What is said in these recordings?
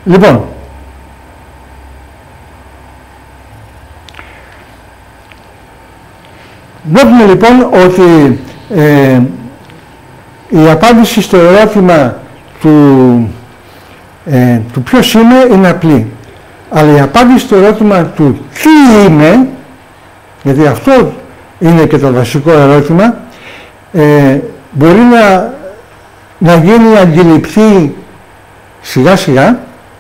Λοιπόν, βλέπουμε λοιπόν ότι η απάντηση στο ερώτημα του ποιος είμαι είναι απλή. Αλλά η απάντηση στο ερώτημα του τι είμαι, γιατί αυτό είναι και το βασικό ερώτημα, μπορεί να γίνει αντιληπτή σιγά σιγά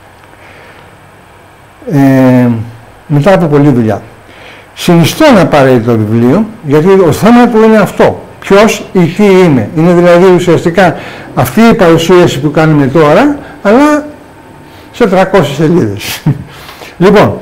μετά από πολλή δουλειά. Συνιστώ να πάρει το βιβλίο, γιατί ο θέμα του είναι αυτό. Ποιος ή τι είμαι. Είναι δηλαδή ουσιαστικά αυτή η παρουσίαση που κάνουμε τώρα, αλλά σε 300 σελίδες. Λοιπόν,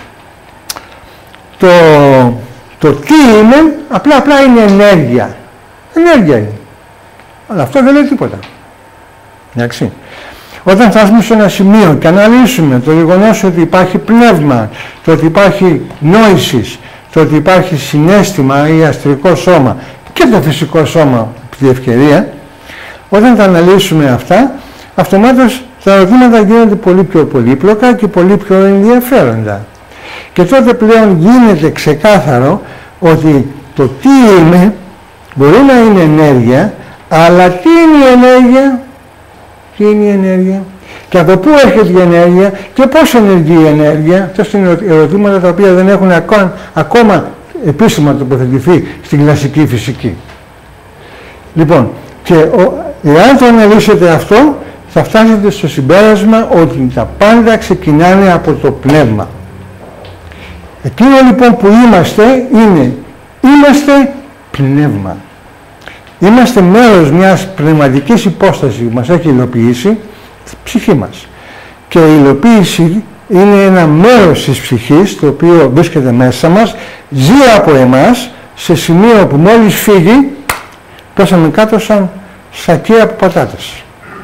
το τι είμαι, απλά είναι ενέργεια. Ενέργεια είναι. Αλλά αυτό δεν λέει τίποτα. Εντάξει. Όταν φτάσουμε σε ένα σημείο και αναλύσουμε το γεγονός ότι υπάρχει πνεύμα, το ότι υπάρχει νόησης, το ότι υπάρχει συναίσθημα ή αστρικό σώμα και το φυσικό σώμα επί τη ευκαιρία, όταν τα αναλύσουμε αυτά, αυτομάτως τα ερωτήματα γίνονται πολύ πιο πολύπλοκα και πολύ πιο ενδιαφέροντα. Και τότε πλέον γίνεται ξεκάθαρο ότι το τι είμαι μπορεί να είναι ενέργεια, αλλά τι είναι η ενέργεια, τι είναι η ενέργεια και από πού έρχεται η ενέργεια και πώς ενεργεί η ενέργεια. Αυτά είναι ερωτήματα τα οποία δεν έχουν ακόμα επίσημα τοποθετηθεί στην κλασική φυσική. Λοιπόν, και εάν το αναλύσετε αυτό, θα φτάσετε στο συμπέρασμα ότι τα πάντα ξεκινάνε από το πνεύμα. Εκείνο λοιπόν που είμαστε είμαστε πνεύμα. Είμαστε μέρος μιας πνευματικής υπόστασης που μας έχει υλοποιήσει η ψυχή μας. Και η υλοποίηση είναι ένα μέρος της ψυχής, το οποίο βρίσκεται μέσα μας, ζει από εμάς, σε σημείο που μόλις φύγει, πέσαμε κάτω σαν σακί από πατάτες.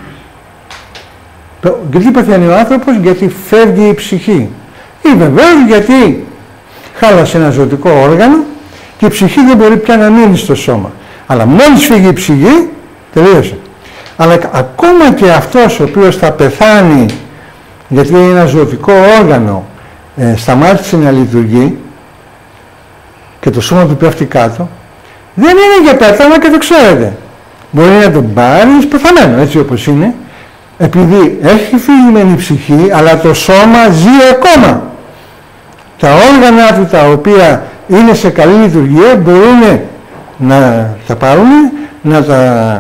Γιατί πεθαίνει ο άνθρωπος? Γιατί φεύγει η ψυχή. Ή βεβαίως γιατί χάλασε ένα ζωτικό όργανο και η ψυχή δεν μπορεί πια να μείνει στο σώμα. Αλλά μόλις φύγει η ψυχή, τελείωσε. Αλλά ακόμα και αυτός ο οποίος θα πεθάνει γιατί ένα ζωτικό όργανο σταμάτησε να λειτουργεί και το σώμα του πέφτει κάτω, δεν είναι για πέθανα και το ξέρετε. Μπορεί να τον πάρει πεθαμένο, έτσι όπως είναι, επειδή έχει φύγει μεν η ψυχή, αλλά το σώμα ζει ακόμα. Τα όργανα του τα οποία είναι σε καλή λειτουργία μπορούν να τα πάρουν, να τα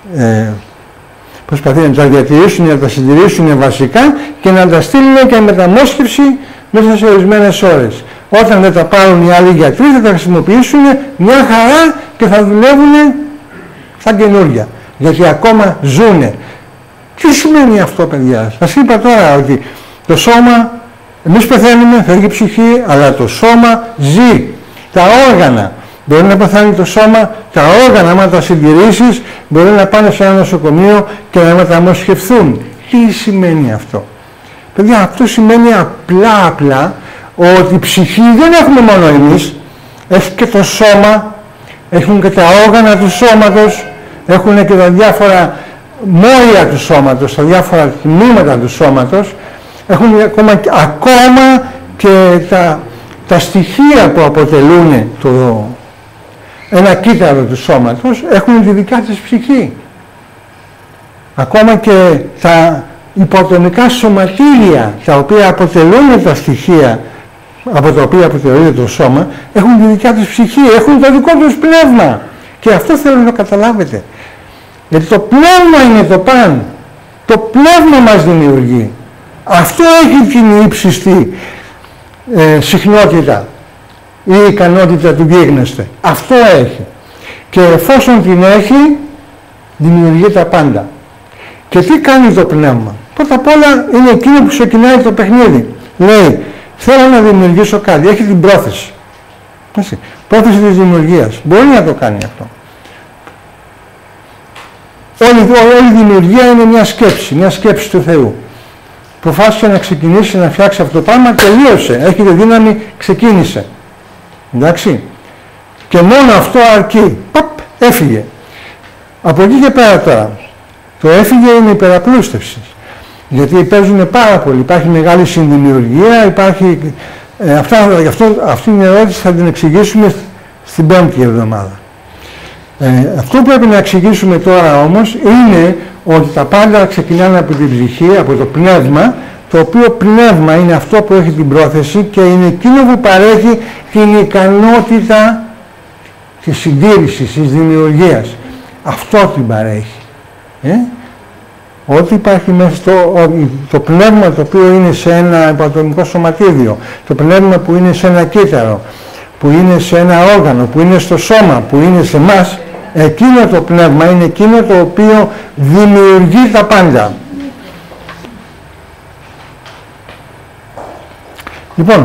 προσπαθούν να τα διατηρήσουν, να τα συντηρήσουν βασικά και να τα στείλουν και μεταμόσχευση μέσα σε ορισμένες ώρες. Όταν δεν τα πάρουν οι άλλοι γιατροί θα τα χρησιμοποιήσουν μια χαρά και θα δουλεύουν σαν καινούργια. Γιατί ακόμα ζουνε. Τι σημαίνει αυτό, παιδιά? Σας είπα τώρα ότι το σώμα, εμείς πεθαίνουμε, φεύγει η ψυχή, αλλά το σώμα ζει. Τα όργανα, μπορεί να πεθάνει το σώμα, τα όργανα, άμα τα συντηρήσεις, μπορεί να πάνε σε ένα νοσοκομείο και να μεταμοσχευθούν. Τι σημαίνει αυτό? Παιδιά, αυτό σημαίνει απλά ότι η ψυχή δεν έχουμε μόνο εμείς, έχει και το σώμα, έχουν και τα όργανα του σώματος, έχουν και τα διάφορα μόρια του σώματος, τα διάφορα τμήματα του σώματος, έχουν ακόμα και τα στοιχεία που αποτελούν ένα κύτταρο του σώματος, έχουν τη δικιά της ψυχή. Ακόμα και τα υποτομικά σωματίδια, τα οποία αποτελούν τα στοιχεία από τα οποία αποτελείται το σώμα, έχουν τη δικιά τους ψυχή, έχουν το δικό τους πνεύμα. Και αυτό θέλω να καταλάβετε. Γιατί το πνεύμα είναι το παν. Το πνεύμα μας δημιουργεί. Αυτό έχει την ύψιστη συχνότητα ή ικανότητα του γίγνεσθε. Αυτό έχει. Και εφόσον την έχει, δημιουργεί τα πάντα. Και τι κάνει το πνεύμα? Πρώτα απ' όλα είναι εκείνο που ξεκινάει το παιχνίδι. Λέει, θέλω να δημιουργήσω κάτι. Έχει την πρόθεση. Έτσι. Πρόθεση της δημιουργίας. Μπορεί να το κάνει αυτό. Όλη η δημιουργία είναι μια σκέψη του Θεού. Προφάσισε να ξεκινήσει να φτιάξει αυτό το πράγμα, τελείωσε. Έχει τη δύναμη, ξεκίνησε. Εντάξει. Και μόνο αυτό αρκεί. Παπ, έφυγε. Από εκεί και πέρα τώρα. Το έφυγε είναι υπεραπλούστευση. Γιατί παίζουν πάρα πολύ, υπάρχει μεγάλη συνδημιουργία, υπάρχει... αυτή την ερώτηση θα την εξηγήσουμε στην 5η εβδομάδα. Αυτό που πρέπει να εξηγήσουμε τώρα όμως είναι ότι τα πάντα ξεκινάνε από την ψυχή, από το πνεύμα, το οποίο πνεύμα είναι αυτό που έχει την πρόθεση και είναι εκείνο που παρέχει την ικανότητα της συντήρησης, της δημιουργίας. Αυτό την παρέχει. Ό,τι υπάρχει μέσα το πνεύμα το οποίο είναι σε ένα υπατομικό σωματίδιο, το πνεύμα που είναι σε ένα κύτταρο, που είναι σε ένα όργανο, που είναι στο σώμα, που είναι σε μας, εκείνο το πνεύμα είναι εκείνο το οποίο δημιουργεί τα πάντα. Λοιπόν,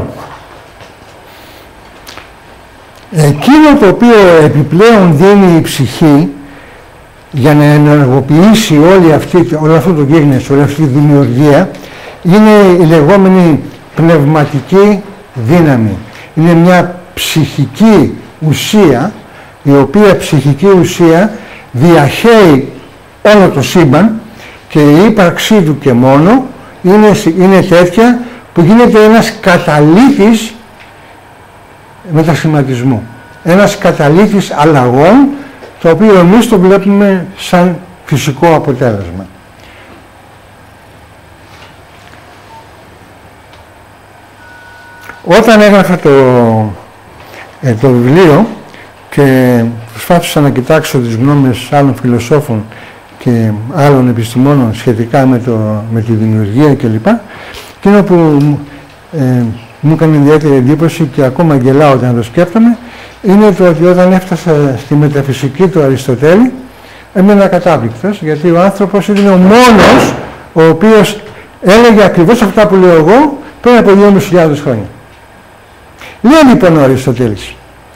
εκείνο το οποίο επιπλέον δίνει η ψυχή για να ενεργοποιήσει όλο αυτό το γίγνεσο, όλη αυτή τη δημιουργία, είναι η λεγόμενη πνευματική δύναμη. Είναι μια ψυχική ουσία, η οποία ψυχική ουσία διαχέει όλο το σύμπαν και η ύπαρξή του και μόνο είναι τέτοια που γίνεται ένας καταλύτης μετασχηματισμού. Ένας καταλύτης αλλαγών, το οποίο εμείς το βλέπουμε σαν φυσικό αποτέλεσμα. Όταν έγραφα το βιβλίο και προσπάθησα να κοιτάξω τις γνώμες άλλων φιλοσόφων και άλλων επιστημόνων σχετικά με τη δημιουργία κλπ. Εκείνο που μου έκανε ιδιαίτερη εντύπωση και ακόμα γελάω όταν το σκέφτομαι, είναι το ότι όταν έφτασα στη μεταφυσική του Αριστοτέλη έμενα κατάπληκτος, γιατί ο άνθρωπος είναι ο μόνος ο οποίος έλεγε ακριβώς αυτά που λέω εγώ πριν από 2.500 χρόνια. Λέει λοιπόν ο Αριστοτέλης,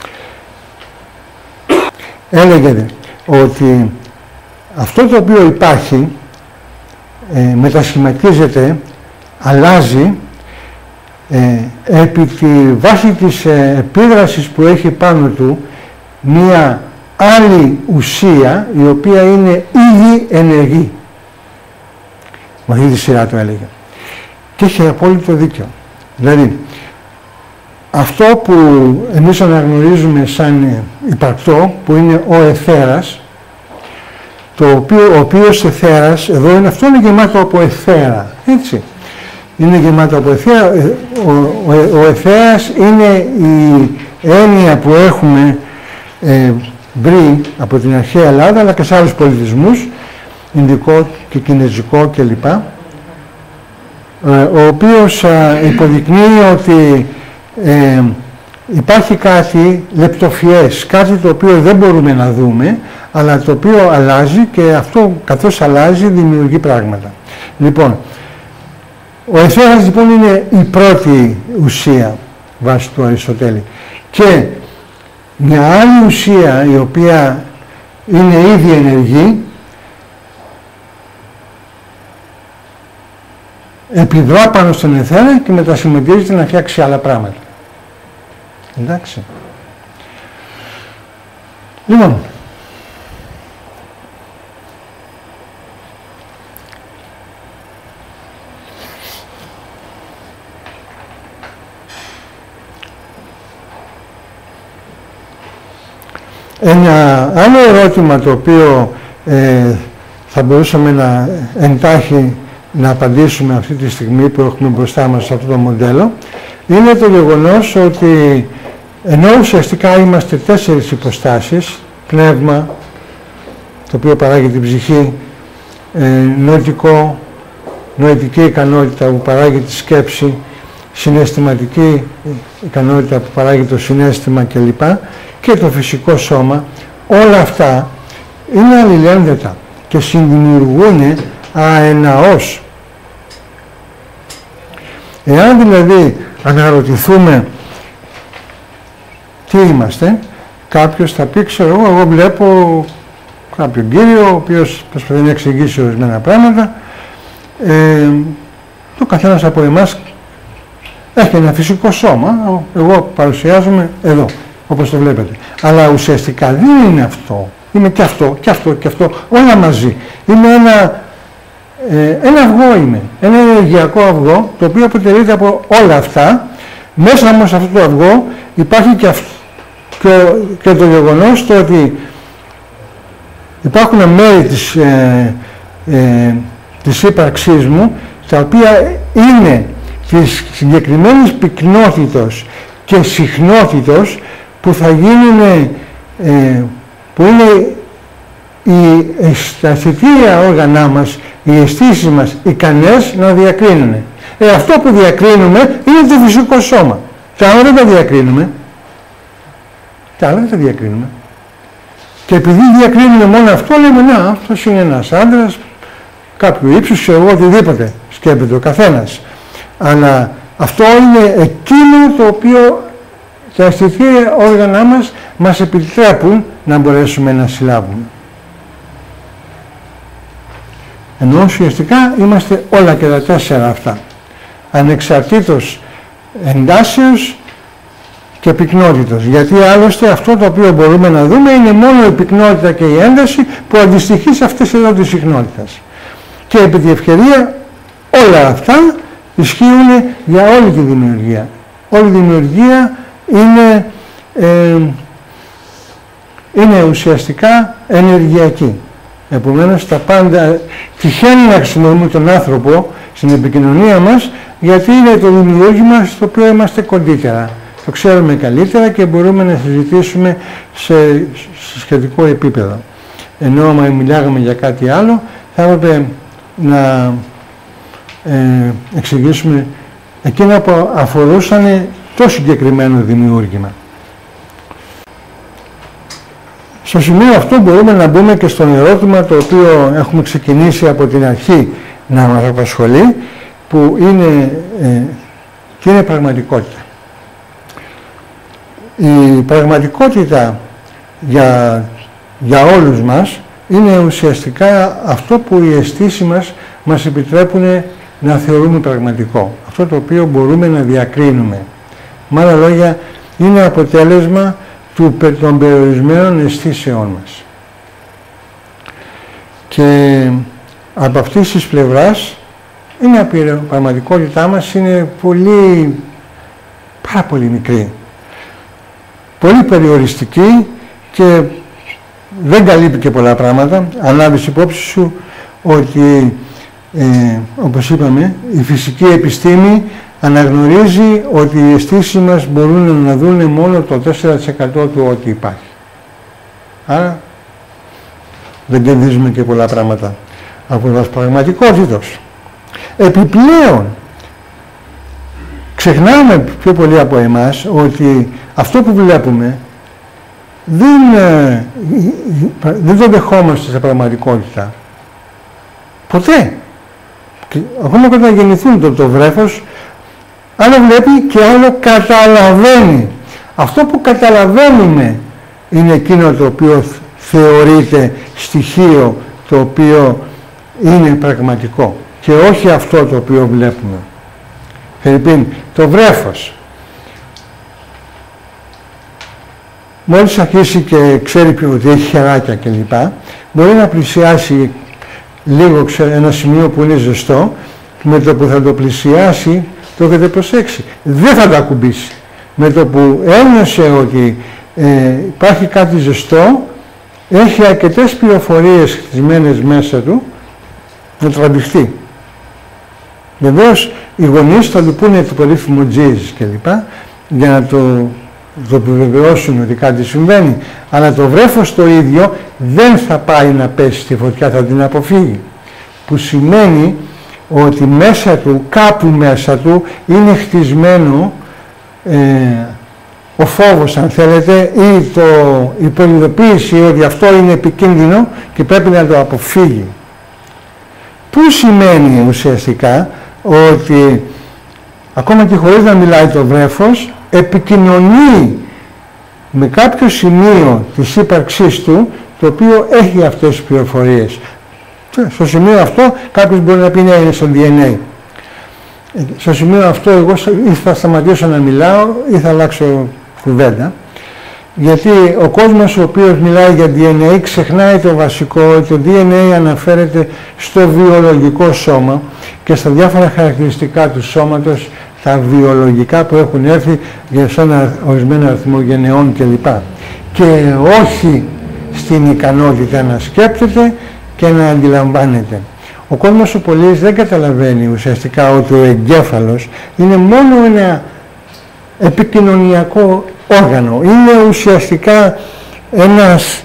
έλεγε ότι αυτό το οποίο υπάρχει μετασχηματίζεται, αλλάζει επί τη βάση της επίδρασης που έχει πάνω του μία άλλη ουσία η οποία είναι ήδη ενεργή. Με αυτή τη σειρά το έλεγε. Και έχει απόλυτο δίκιο. Δηλαδή, αυτό που εμείς αναγνωρίζουμε σαν υπαρκτό, που είναι ο εθέρας, ο οποίος εθέρας, εδώ είναι, αυτό είναι γεμάτο από εθέρα, έτσι. Είναι γεμάτο από εθέρα. Ο εθέρας είναι η έννοια που έχουμε βρει από την αρχαία Ελλάδα, αλλά και σε άλλους πολιτισμούς, Ινδικό και Κινεζικό κλπ. Ο οποίος υποδεικνύει ότι υπάρχει κάτι λεπτοφιές, κάτι το οποίο δεν μπορούμε να δούμε, αλλά το οποίο αλλάζει και αυτό καθώς αλλάζει δημιουργεί πράγματα. Λοιπόν, ο εθέρας λοιπόν είναι η πρώτη ουσία βάσει του Αριστοτέλη και μια άλλη ουσία η οποία είναι ήδη ενεργή επιδρά πάνω στον εθέρα και μετασχηματίζεται να φτιάξει άλλα πράγματα. Εντάξει. Λοιπόν, ένα άλλο ερώτημα το οποίο θα μπορούσαμε να εντάχει να απαντήσουμε αυτή τη στιγμή που έχουμε μπροστά μας σε αυτό το μοντέλο είναι το γεγονός ότι ενώ ουσιαστικά είμαστε 4 υποστάσεις, πνεύμα, το οποίο παράγει την ψυχή, νοητική ικανότητα που παράγει τη σκέψη, συναισθηματική ικανότητα που παράγει το συναίσθημα κλπ. Και το φυσικό σώμα, όλα αυτά είναι αλληλένδετα και συνδημιουργούν αεναώς. Εάν δηλαδή αναρωτηθούμε τι είμαστε, κάποιος θα πει, ξέρω εγώ βλέπω κάποιον κύριο ο οποίος προσπαθεί να εξηγήσει ορισμένα πράγματα, το καθένας από εμάς έχει ένα φυσικό σώμα, εγώ παρουσιάζομαι εδώ, όπως το βλέπετε. Αλλά ουσιαστικά δεν είναι αυτό. Είμαι και αυτό, και αυτό, και αυτό, όλα μαζί. Είναι ένα αυγό είμαι, ένα ενεργειακό αυγό, το οποίο αποτελείται από όλα αυτά. Μέσα όμως σε αυτό το αυγό υπάρχει και το γεγονός το ότι υπάρχουν μέρη της ύπαρξής μου, τα οποία είναι της συγκεκριμένης πυκνότητος και συχνότητος που θα γίνουν, που είναι τα αισθητήρια όργανά μας, οι αισθήσεις μας ικανές να διακρίνουν. Αυτό που διακρίνουμε είναι το φυσικό σώμα. Τα άλλα δεν τα διακρίνουμε. Και επειδή διακρίνουμε μόνο αυτό, λέμε να, αυτός είναι ένας άντρας κάποιου ύψους, ξέρω εγώ, οτιδήποτε σκέπτεται ο καθένας. Αλλά αυτό είναι εκείνο το οποίο τα αισθητήρια όργανα μας επιτρέπουν να μπορέσουμε να συλλάβουμε. Ενώ ουσιαστικά είμαστε όλα και τα τέσσερα αυτά, ανεξαρτήτως εντάσεως και πυκνότητος. Γιατί άλλωστε αυτό το οποίο μπορούμε να δούμε είναι μόνο η πυκνότητα και η ένταση που αντιστοιχεί σε αυτές εδώ τις συχνότητες. Και επί τη ευκαιρία όλα αυτά ισχύουν για όλη τη δημιουργία. Όλη η δημιουργία είναι ουσιαστικά ενεργειακή. Επομένως τα πάντα τυχαίνει να χρησιμοποιούμε τον άνθρωπο στην επικοινωνία μας, γιατί είναι το δημιούργημα στο οποίο είμαστε κοντύτερα. Το ξέρουμε καλύτερα και μπορούμε να συζητήσουμε σε σχετικό επίπεδο. Ενώ άμα μιλάγαμε για κάτι άλλο, θα έπρεπε να εξηγήσουμε εκείνα που αφορούσαν το συγκεκριμένο δημιούργημα. Στο σημείο αυτό μπορούμε να μπούμε και στον ερώτημα το οποίο έχουμε ξεκινήσει από την αρχή να μας απασχολεί, που είναι πραγματικότητα. Η πραγματικότητα για όλους μας είναι ουσιαστικά αυτό που οι αισθήσεις μας επιτρέπουν να θεωρούμε πραγματικό. Αυτό το οποίο μπορούμε να διακρίνουμε. Με άλλα λόγια, είναι αποτέλεσμα των περιορισμένων αισθήσεών μας. Και από αυτής της πλευράς, η πραγματικότητά μας είναι πάρα πολύ μικρή. Πολύ περιοριστική και δεν καλύπτει και πολλά πράγματα. Αν λάβεις υπόψη σου ότι, όπως είπαμε, η φυσική επιστήμη αναγνωρίζει ότι οι αισθήσεις μας μπορούν να δουν μόνο το 4% του ό,τι υπάρχει. Άρα δεν κερδίζουμε και πολλά πράγματα από την πραγματικότητα. Επιπλέον, ξεχνάμε πιο πολλοί από εμάς ότι αυτό που βλέπουμε δεν το δεχόμαστε σε πραγματικότητα. Ποτέ. Ακόμα και όταν γεννηθούν το βρέφος, άλλο βλέπει και άλλο καταλαβαίνει. Αυτό που καταλαβαίνουμε είναι εκείνο το οποίο θεωρείται στοιχείο, το οποίο είναι πραγματικό και όχι αυτό το οποίο βλέπουμε. Φερρυπίν, το βρέφος. Μόλις αρχίσει και ξέρει ότι έχει χεράκια κλπ, μπορεί να πλησιάσει λίγο ένα σημείο που είναι ζεστό, με το που θα το πλησιάσει, το έχετε προσέξει, δεν θα το ακουμπήσει. Με το που ένιωσε ότι υπάρχει κάτι ζεστό, έχει αρκετές πληροφορίες χτισμένες μέσα του να τραβηχτεί. Βεβαίως οι γονείς θα του πούνε το περίφημο τζίζ κλπ, για να το επιβεβαιώσουν ότι κάτι συμβαίνει, αλλά το βρέφος το ίδιο δεν θα πάει να πέσει στη φωτιά, θα την αποφύγει, που σημαίνει ότι μέσα του, κάπου μέσα του είναι χτισμένο ο φόβος, αν θέλετε, ή η προειδοποίηση ότι αυτό είναι επικίνδυνο και πρέπει να το αποφύγει. Που σημαίνει ουσιαστικά ότι ακόμα και χωρίς να μιλάει το βρέφος, επικοινωνεί με κάποιο σημείο της ύπαρξής του, το οποίο έχει αυτές τις πληροφορίες. Στο σημείο αυτό κάποιος μπορεί να πει ναι, είναι στο DNA. Στο σημείο αυτό εγώ ή θα σταματήσω να μιλάω ή θα αλλάξω κουβέντα. Γιατί ο κόσμος ο οποίος μιλάει για DNA ξεχνάει το βασικό, ότι το DNA αναφέρεται στο βιολογικό σώμα και στα διάφορα χαρακτηριστικά του σώματος, τα βιολογικά που έχουν έρθει για ένα ορισμένο αριθμό γενεών κλπ. Και όχι στην ικανότητα να σκέπτεται και να αντιλαμβάνεται. Ο κόσμος ο πολύς δεν καταλαβαίνει ουσιαστικά ότι ο εγκέφαλος είναι μόνο ένα επικοινωνιακό όργανο. Είναι ουσιαστικά ένας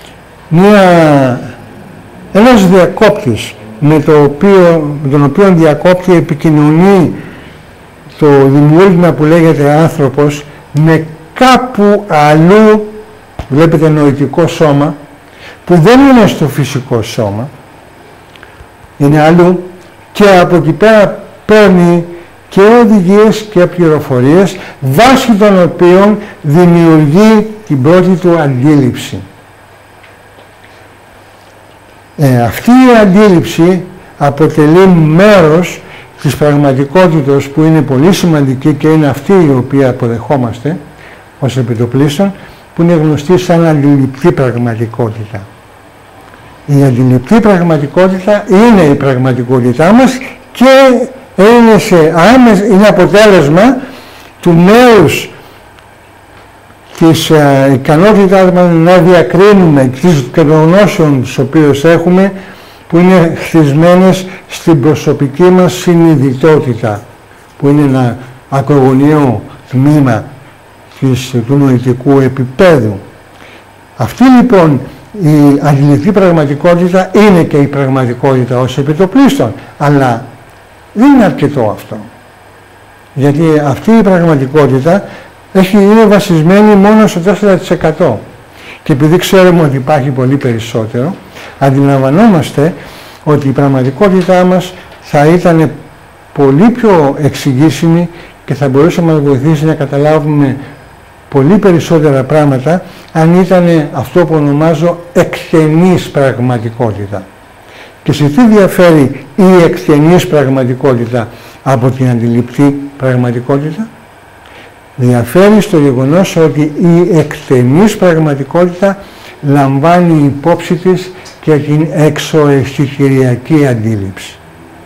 διακόπτης με τον οποίο διακόπτει, επικοινωνεί το δημιούργημα που λέγεται άνθρωπος με κάπου αλλού, βλέπετε, νοητικό σώμα που δεν είναι στο φυσικό σώμα, είναι αλλού, και από εκεί πέρα παίρνει και οδηγίες και πληροφορίες βάσει των οποίων δημιουργεί την πρώτη του αντίληψη. Αυτή η αντίληψη αποτελεί μέρος της πραγματικότητας που είναι πολύ σημαντική και είναι αυτή η οποία αποδεχόμαστε ως επιτοπλίστων, που είναι γνωστή σαν αντιληπτή πραγματικότητα. Η αντιληπτή πραγματικότητα είναι η πραγματικότητά μας και είναι αποτέλεσμα του νέους της ικανότητάς μας να διακρίνουμε και των γνώσεων τις οποίες έχουμε, που είναι χτισμένες στην προσωπική μας συνειδητότητα, που είναι ένα ακρογωνιαίο τμήμα του νοητικού επίπεδου. Αυτή λοιπόν η αντιληπτή πραγματικότητα είναι και η πραγματικότητα ως επιτοπλίστων, αλλά δεν είναι αρκετό αυτό. Γιατί αυτή η πραγματικότητα είναι βασισμένη μόνο στο 4%. Και επειδή ξέρουμε ότι υπάρχει πολύ περισσότερο, αντιλαμβανόμαστε ότι η πραγματικότητά μας θα ήταν πολύ πιο εξηγήσιμη και θα μπορούσε να μας βοηθήσει να καταλάβουμε πολύ περισσότερα πράγματα αν ήταν αυτό που ονομάζω εκτενής πραγματικότητα. Και σε τι διαφέρει η εκτενής πραγματικότητα από την αντιληπτή πραγματικότητα? Διαφέρει στο γεγονός ότι η εκτενής πραγματικότητα λαμβάνει υπόψη της και την εξωαισθητηριακή αντίληψη.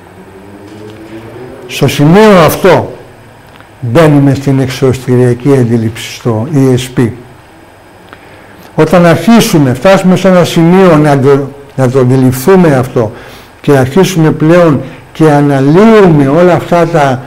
Στο σημείο αυτό μπαίνουμε στην εξωαισθητηριακή αντίληψη, στο ESP. Όταν φτάσουμε σε ένα σημείο να το αντιληφθούμε αυτό και αρχίσουμε πλέον και αναλύουμε όλα αυτά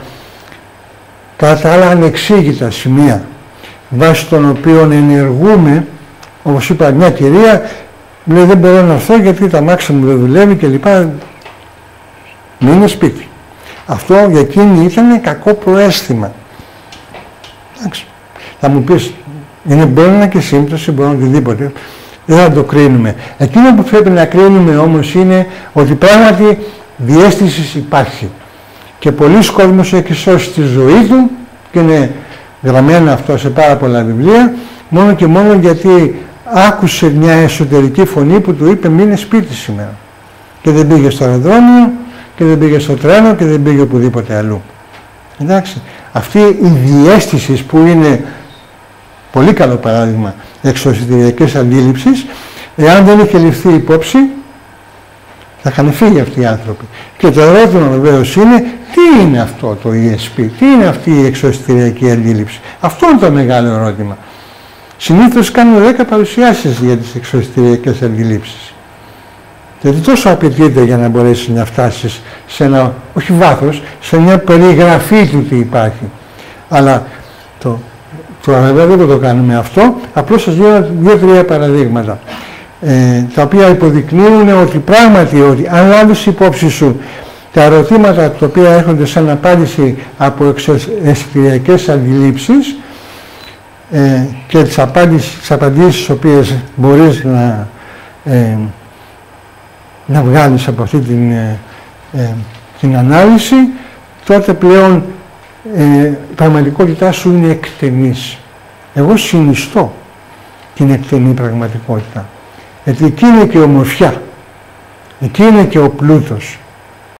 τα άλλα ανεξήγητα σημεία βάσει των οποίων ενεργούμε, όπως είπα, μια κυρία λέει δεν μπορώ να έρθω γιατί τα μάξι μου δεν δουλεύει και λοιπά, μείνε σπίτι. Αυτό για εκείνη ήταν κακό προαίσθημα. Εντάξει. Θα μου πεις, μπορεί να είναι και σύμπτωση, μπορεί να είναι οτιδήποτε, δεν θα το κρίνουμε. Εκείνο που πρέπει να κρίνουμε όμως είναι ότι πράγματι διαίσθηση υπάρχει. Και πολλοί κόσμος έχει σώσει τη ζωή του και είναι γραμμένο αυτό σε πάρα πολλά βιβλία, μόνο και μόνο γιατί άκουσε μια εσωτερική φωνή που του είπε μείνε σπίτι σήμερα. Και δεν πήγε στο αεροδρόμιο και δεν πήγε στο τρένο και δεν πήγε οπουδήποτε αλλού. Εντάξει. Αυτή η διαίσθηση που είναι πολύ καλό παράδειγμα εξωαισθητηριακής αντίληψης, εάν δεν είχε ληφθεί υπόψη, θα είχαν φύγει αυτοί οι άνθρωποι. Και το ερώτημα βεβαίως είναι, τι είναι αυτό το ESP, τι είναι αυτή η εξωαισθητηριακή αντίληψη? Αυτό είναι το μεγάλο ερώτημα. Συνήθως κάνουμε 10 παρουσιάσεις για τις εξωαισθητηριακές αντιλήψεις. Γιατί τόσο απαιτείται για να μπορέσεις να φτάσεις σε ένα, όχι βάθος, σε μια περιγραφή του τι υπάρχει. Αλλά βέβαια δεν το κάνουμε αυτό, απλώς σας δίνω 2-3 παραδείγματα. Τα οποία υποδεικνύουν ότι πράγματι, ότι αν λάβεις υπόψη σου τα ερωτήματα τα οποία έρχονται σαν απάντηση από εξωαισθητηριακές αντιλήψεις και τις απαντήσεις τις οποίες μπορείς να βγάλεις από αυτή την ανάλυση, τότε πλέον η πραγματικότητά σου είναι εκτενής. Εγώ συνιστώ την εκτενή πραγματικότητα. Γιατί εκεί είναι και η ομορφιά, εκεί είναι και ο πλούτος,